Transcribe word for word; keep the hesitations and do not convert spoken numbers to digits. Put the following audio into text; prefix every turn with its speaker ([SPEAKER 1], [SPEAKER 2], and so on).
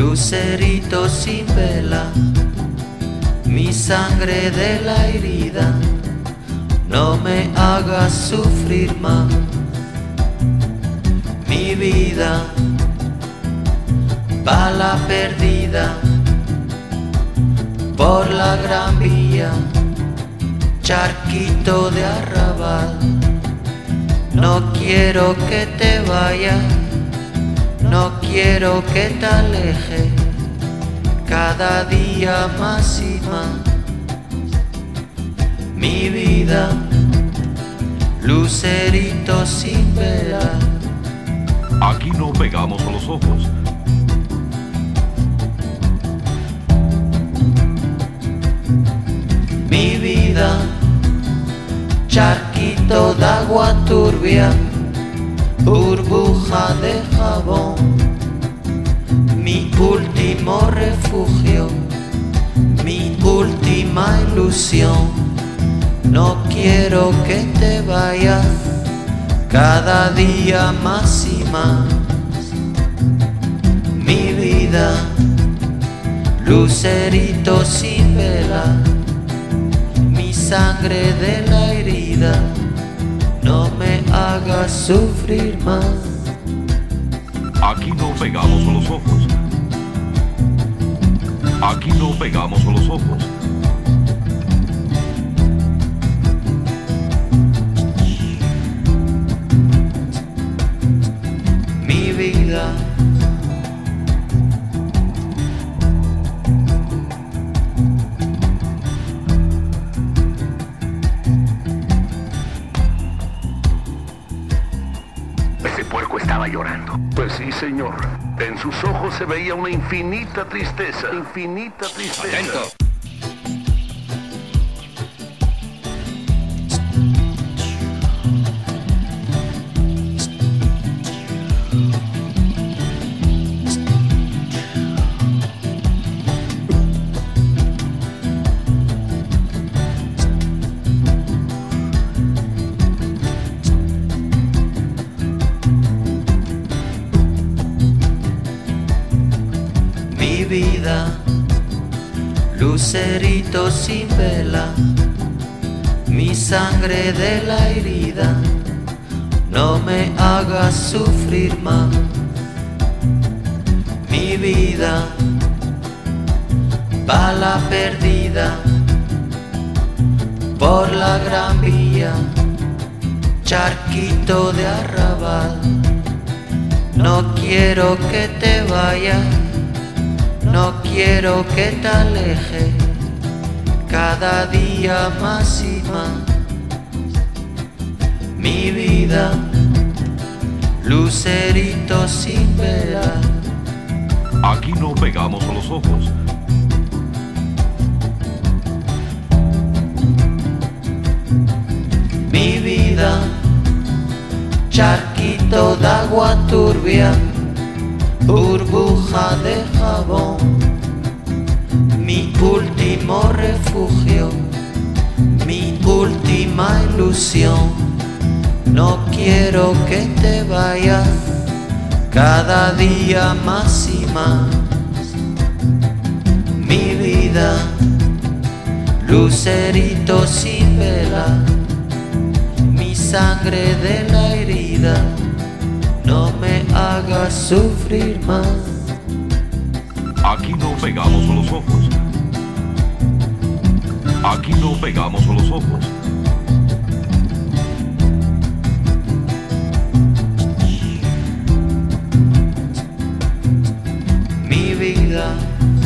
[SPEAKER 1] lucerito sin vela, mi sangre de la herida, no me hagas sufrir más. Mi vida, bala perdida, por la gran vía, charquito de arrabal. No quiero que te vayas, no quiero que te alejes, cada día más y más. Mi vida, lucerito sin vela.
[SPEAKER 2] Aquí no pegamos a los ojos.
[SPEAKER 1] Mi vida, charquito de agua turbia, burbuja de jabón, mi último refugio, mi última ilusión. No quiero que te vayas, cada día más y más. Mi vida, lucerito sin vela, mi sangre de la herida, no me hagas sufrir más.
[SPEAKER 2] Aquí no pegamos a los ojos. Aquí no pegamos a los ojos.
[SPEAKER 1] Mi vida,
[SPEAKER 3] Ese puerco estaba llorando. Pues sí, señor. En sus ojos se veía una infinita tristeza. Infinita tristeza.
[SPEAKER 4] Atento.
[SPEAKER 1] mi vida, lucerito sin vela, mi sangre de la herida, no me hagas sufrir más. Mi vida, bala perdida, por la gran vía, charquito de arrabal. No quiero que te vayas, no quiero que te alejes, cada día más y más. Mi vida, lucerito sin vela.
[SPEAKER 2] Aquí no pegamos a los ojos.
[SPEAKER 1] Mi vida, charquito de agua turbia, burbuja de jabón, mi último refugio, mi última ilusión. No quiero que te vayas, cada día más y más. Mi vida, lucerito sin vela, mi sangre de la herida, no me hagas sufrir más.
[SPEAKER 2] Aquí no pegamos a los ojos. Aquí no pegamos a los ojos.
[SPEAKER 1] Mi vida,